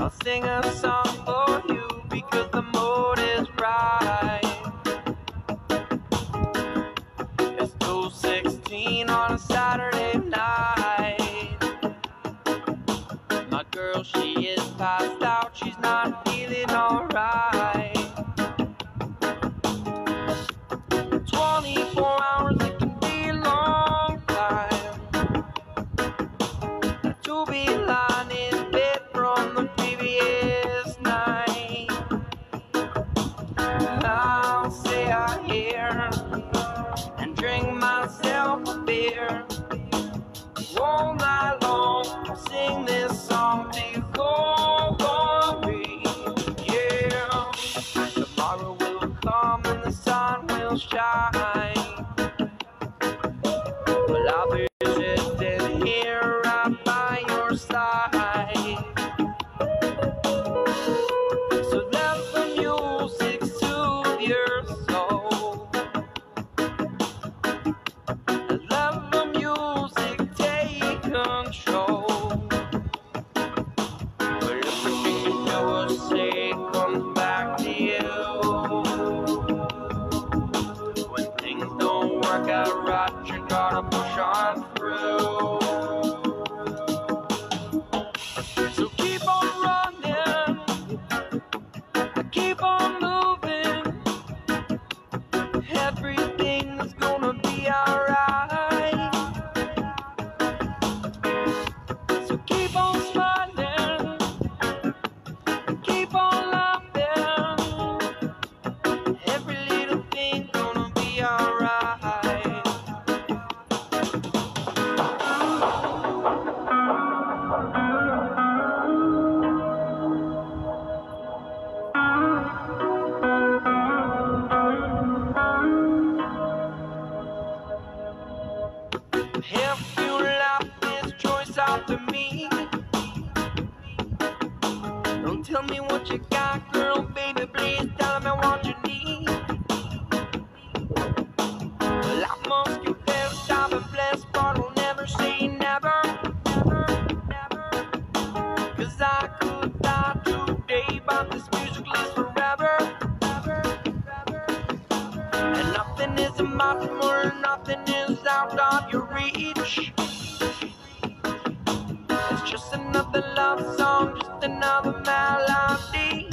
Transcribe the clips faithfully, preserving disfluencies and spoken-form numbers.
I'll sing a song for you because the mood is right. It's two sixteen on a Saturday night. My girl, she is passed out, she's not feeling alright. Twenty-four hours, it can be a long time to be lying in bed from the previous night. I'll say I hear and drink myself a beer. All night long, I'll sing this song till you go worry. Yeah, tomorrow will come and the sun will shine. Well, I'll be sitting here right by your side. So let the music soothe your soul. Let the music take control. But everything you do or say comes back to you. When things don't work out right, you gotta push on through. So keep on running, keep on moving. Everything's gonna be alright. So keep on smiling, keep on laughing. Every little thing's gonna be alright. If you left this choice out to me, don't tell me what you got, girl, baby, please tell me what you need. Well, I must confess I've been blessed, but I'll never say never, never, never. Cause I could die today, but this music lives forever, forever, forever. And nothing is a mountain or nothing is out of your reach. It's just another love song, just another melody.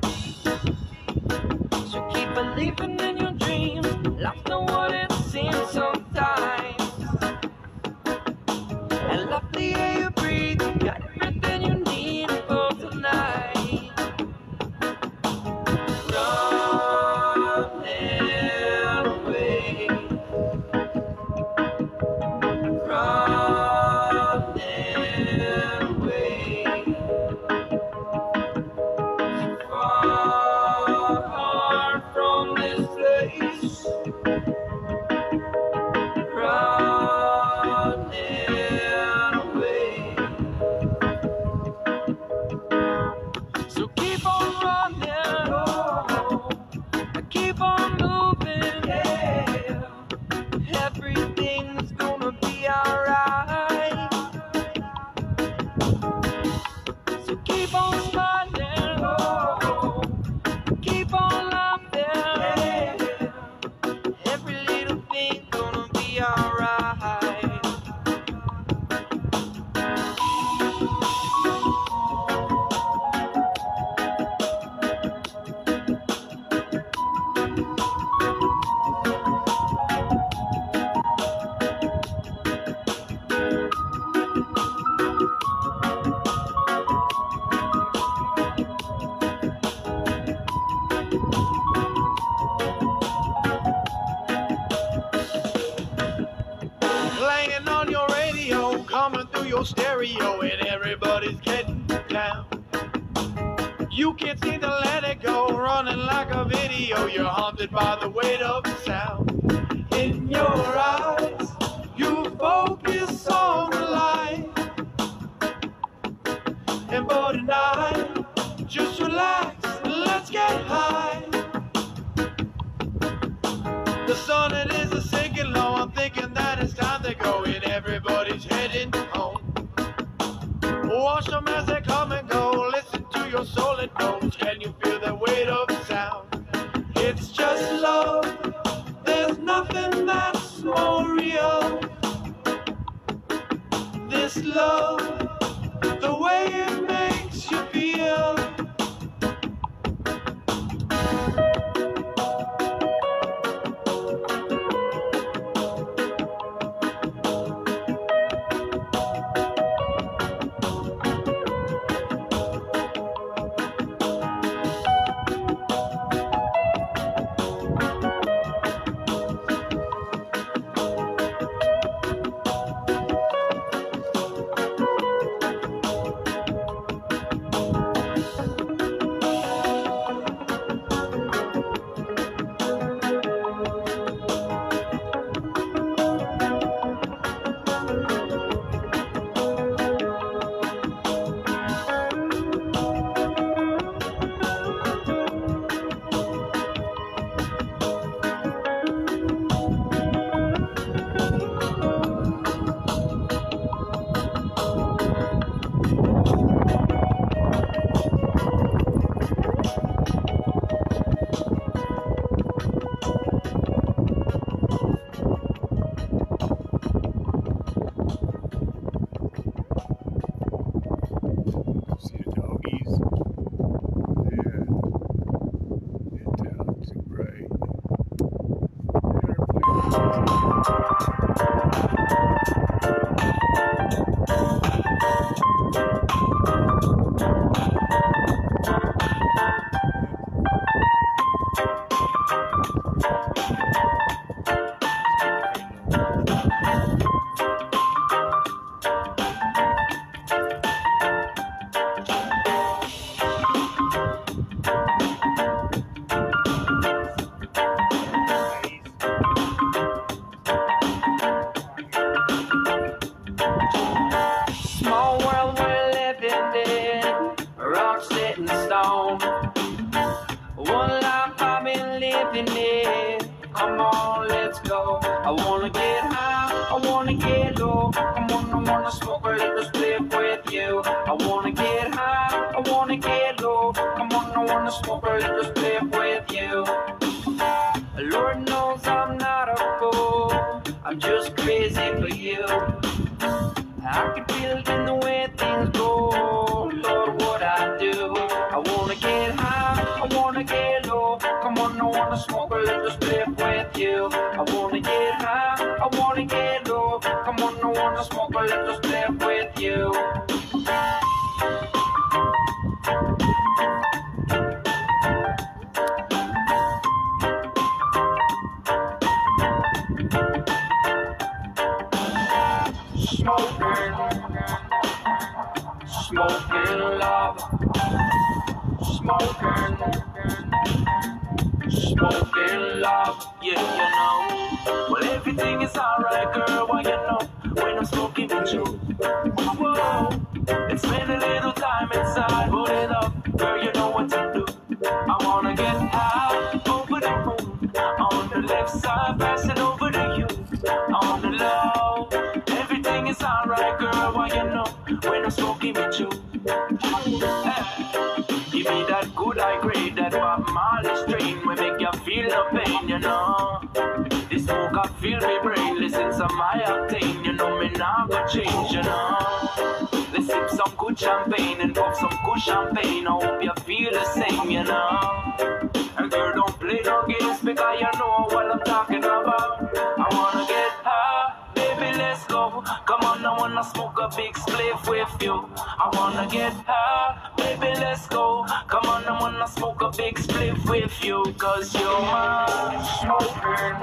So keep believing in your dreams. Life's not what it seems sometimes. And love the air you breathe. You got everything you need for tonight. Running away. Running away. Far from this place. Running away. So keep on running, oh, keep on moving, yeah. Everything's gonna be alright. So keep on smiling, oh, keep on laughing, yeah. Every little thing's gonna be alright. Playing on your radio, coming through your stereo, and everybody's getting down. You can't seem to let it go, running like a video. You're haunted by the weight of the sound. In your eyes, you focus on the light. And for tonight, just relax and let's get high. The sun, it is a sinking low. I'm thinking that it's time to go, and everybody's heading home. Watch them as they come and go. Listen to your wanna get high, I wanna get low. Come on, I wanna smoke a little spliff with you. I wanna get high, I wanna get low. Come on, I wanna smoke a little spliff with you. Lord knows I'm not a fool, I'm just crazy for you. I can feel it in the way things go, Lord, what I do. I wanna get high, I wanna get low. Come on, I wanna smoke a little spliff with you. I wanna get high, I wanna get low. Come on, I wanna smoke a little spliff with you. Smoking, smoking love, smoking, smoking love, yeah, you know. Well, everything is alright, girl, why you know, when I'm smoking with you. Whoa, it's been a little time inside, hold it up, girl, you know what to do. I wanna get high, over the moon, on the left side, passing over to you, on the low. Everything is alright, girl, why you know, when I'm smoking with you. Hey, give me that good high grade, that Bob Marley strain, we make you feel the pain, you know. This smoke I feel me brain, listen to my octane, you know me now go change, you know. Let's sip some good champagne and pop some good champagne, I hope you feel the same, you know. And girl, don't play no games, because you know what I'm talking about. I wanna get high, baby, let's go. Come on, I wanna smoke a big spliff with you. I wanna get high, baby, let's go. Come on, I wanna smoke a big spliff with you. Cause you're my smoking,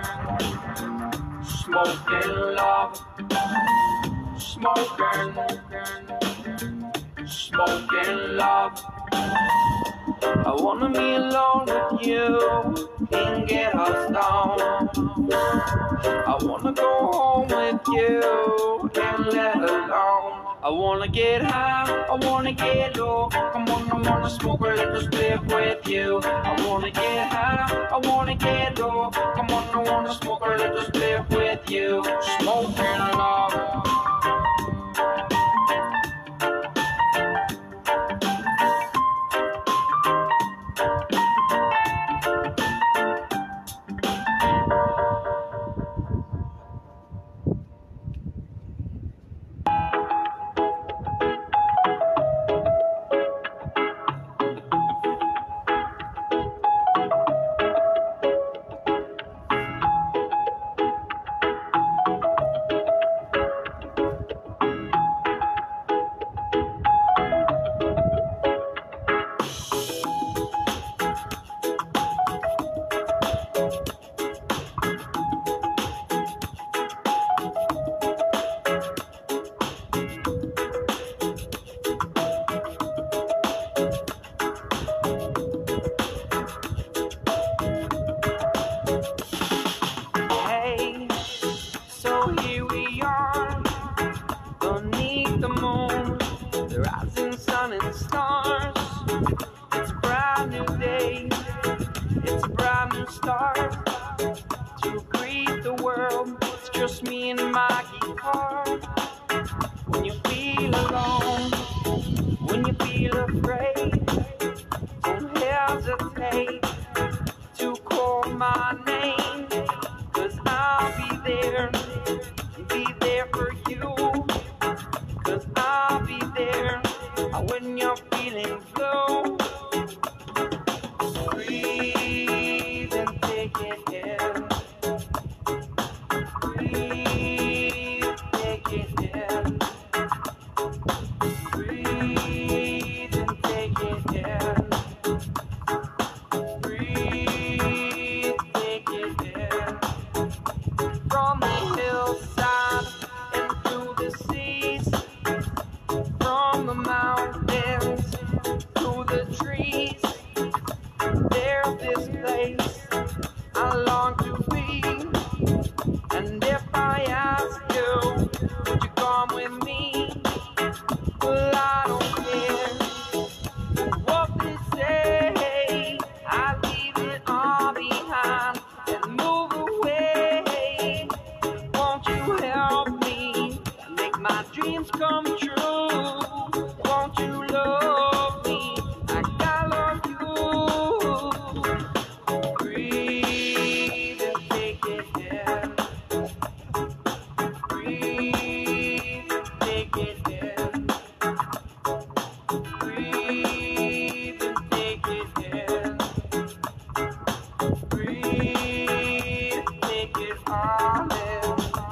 smoking love, smoking, smoking love. I wanna be alone with you and get us down. I wanna go home with you and let alone. I wanna get high, I wanna get low. Come on, I wanna smoke a little spliff with you. I wanna get high, I wanna get low. Come on, I wanna smoke a little spliff with you. Smoking love. From the mountains to the trees. Breathe and take it in. Breathe, take it all in.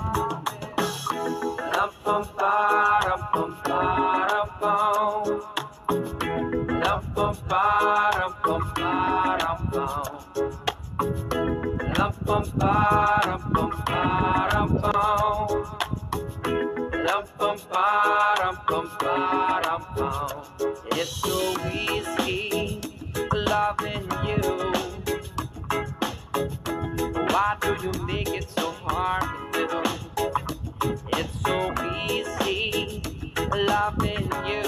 Lum bum ba dum bum ba dum bum. Lum bum ba dum bum ba dum bum. Lum bum ba dum bum ba dum bum. Lum bum ba dum bum ba dum bum. It's so easy loving you. Why do you make it so hard to do? It's so easy loving you.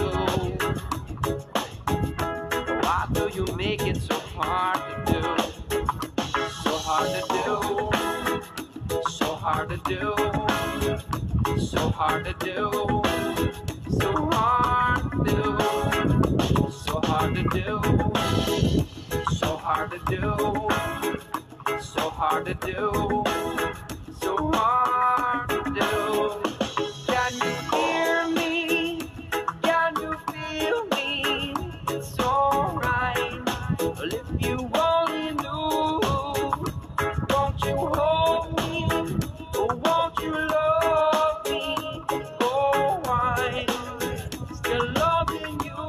Why do you make it so hard to do? So hard to do. So hard to do. So hard to do. So hard to do. So hard to do. So hard to do. So hard to do. So hard to do. Can you hear me? Can you feel me? It's alright. Well, if you only knew, won't you hold me? Or won't you love me? Oh, why? Still loving you.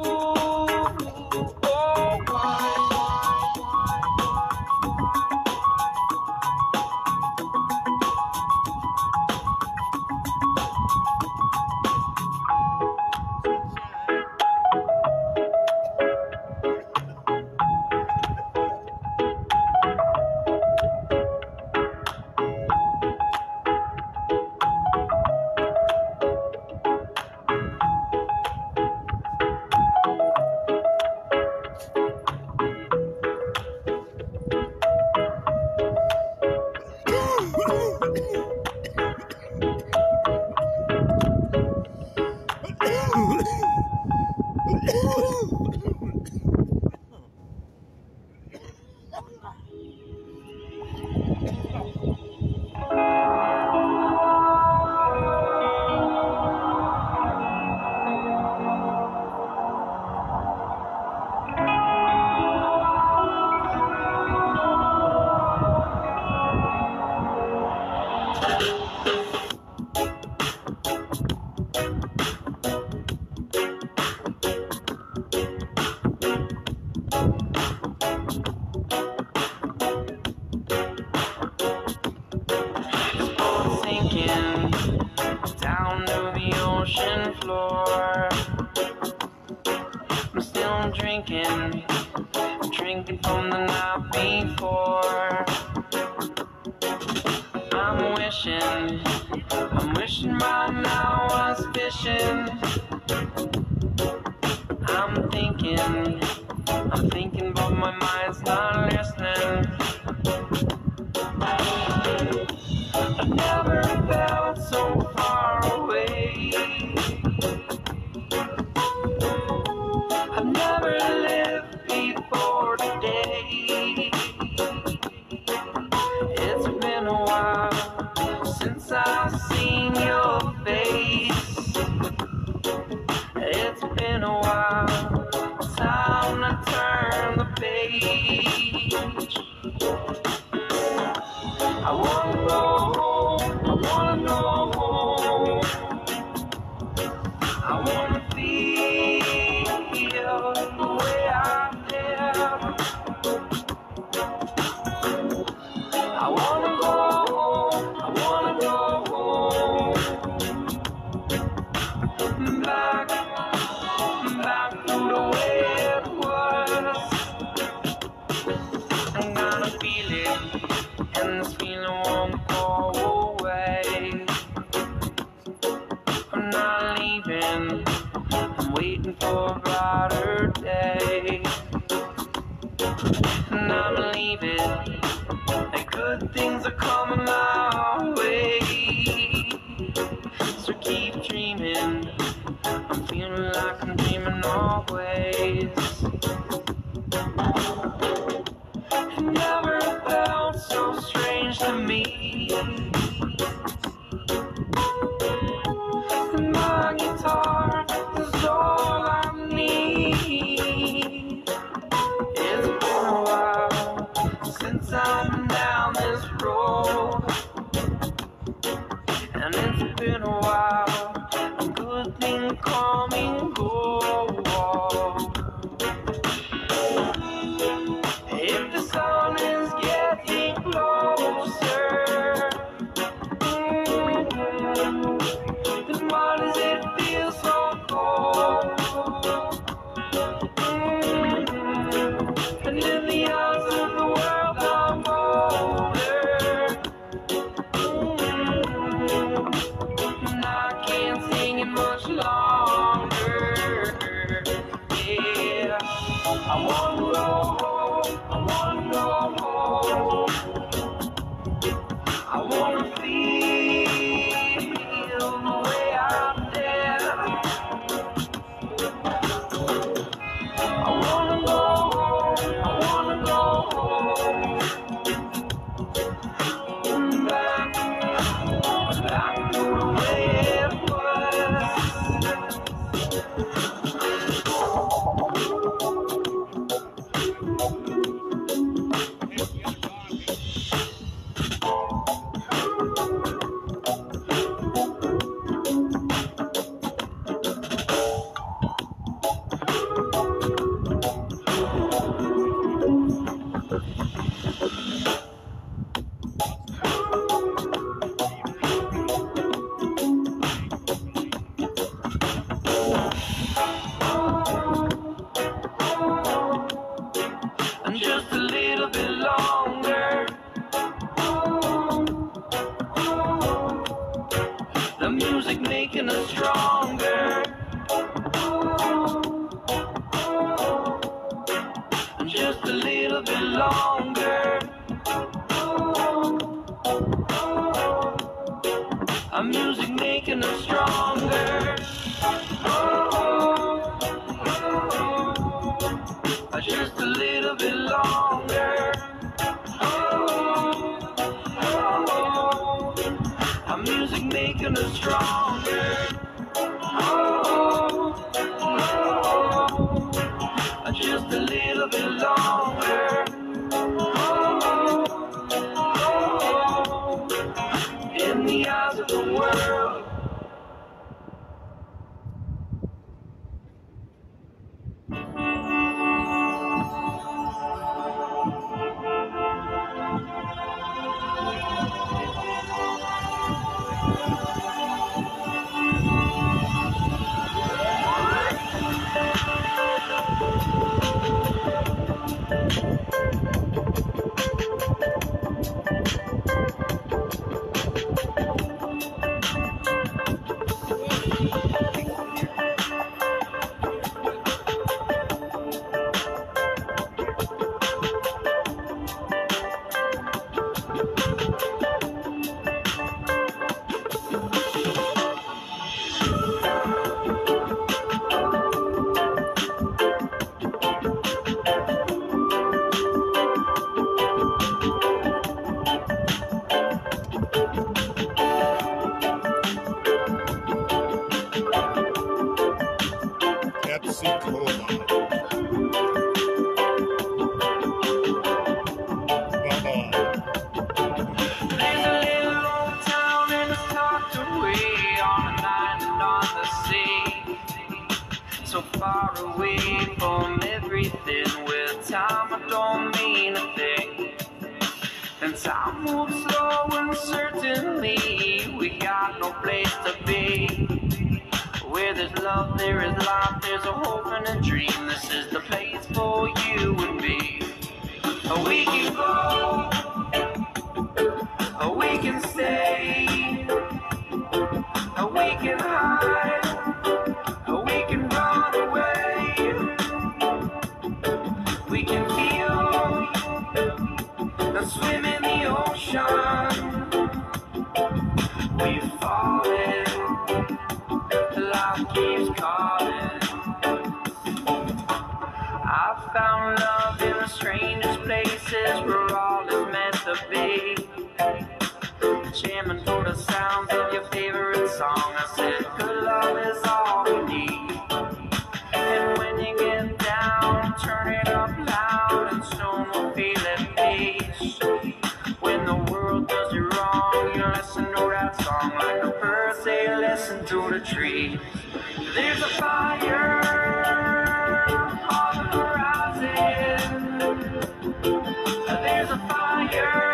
Oh, why? Sinking down to the ocean floor. I'm still drinking, drinking from the night before. I'm wishing, I'm wishing right now I was fishing. I'm thinking, I'm thinking but my mind's not listening. I've never felt so far away. I've never lived before today. It's been a while since I've seen your face. It's been a while, time to turn the page. I wanna go home, I wanna go home. I wanna feel the way I feel. I wanna go home, I wanna go home. Back, back to the way it was. I'm gonna feel it. And this feeling won't go away. I'm not leaving, I'm waiting for a brighter day. And I believe it, that good things are coming my way. So keep dreaming, I'm feeling like I'm dreaming always. It never felt so strange to me. And my guitar is all I need. I wanna go home, I wanna go home. I wanna feel the way I did. I wanna go home, I wanna go home. Back, back to the way it was. And just a little bit longer. The music making us stronger. And just a little bit longer. Our music making us stronger. Just a little bit longer. Our music making us stronger. Just a little bit longer. In the eyes of the world. So far away from everything, where time don't mean a thing. And time moves slow and certainly we got no place to be. Where there's love, there is life, there's a hope and a dream. This is the place for you and me. We can go, we can stay, we can hide, we can run away. We can feel and swim in the ocean. We've fallen, life keeps calling. I found love in the strangest places where all is meant to be. Jamming for the sounds of your favorite song. I said, good love is all we need. And when you get down, turn it up loud, and soon we'll feel at peace. When the world does you wrong, you listen to that song like the birds, they listen to the trees. There's a fire on the horizon. There's a fire.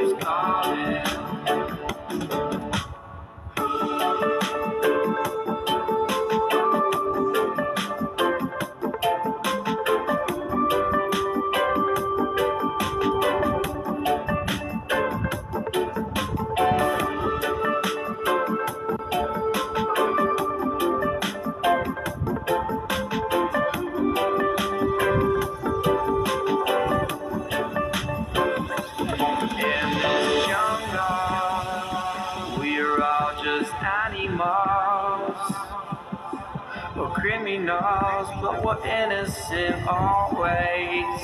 Keeps calling. lost, but we're innocent always.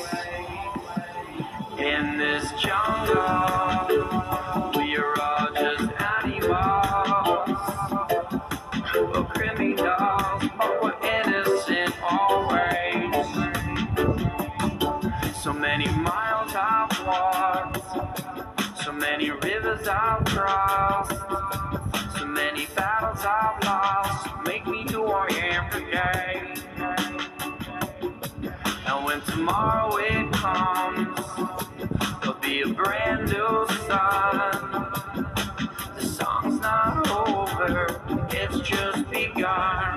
In this jungle, we are all just animals, we're criminals, but we're innocent always. So many miles I've walked, so many rivers I've crossed, so many battles I've lost, make me who I am today. And when tomorrow it comes, there'll be a brand new sun. The song's not over, it's just begun.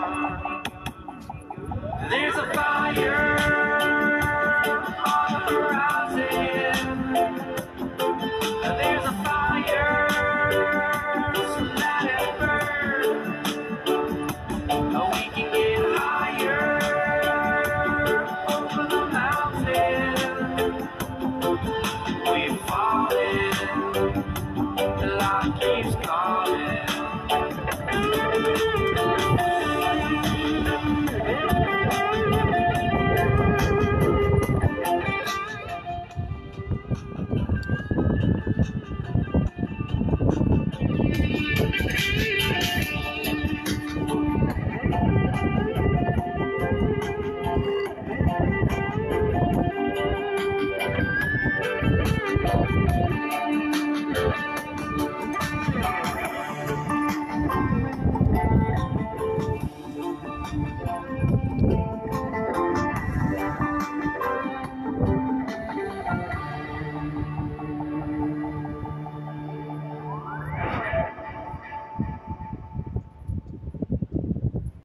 There's a fire on the horizon. There's a fire, so let it burn. We can get higher over the mountain. We're falling, the light keeps calling.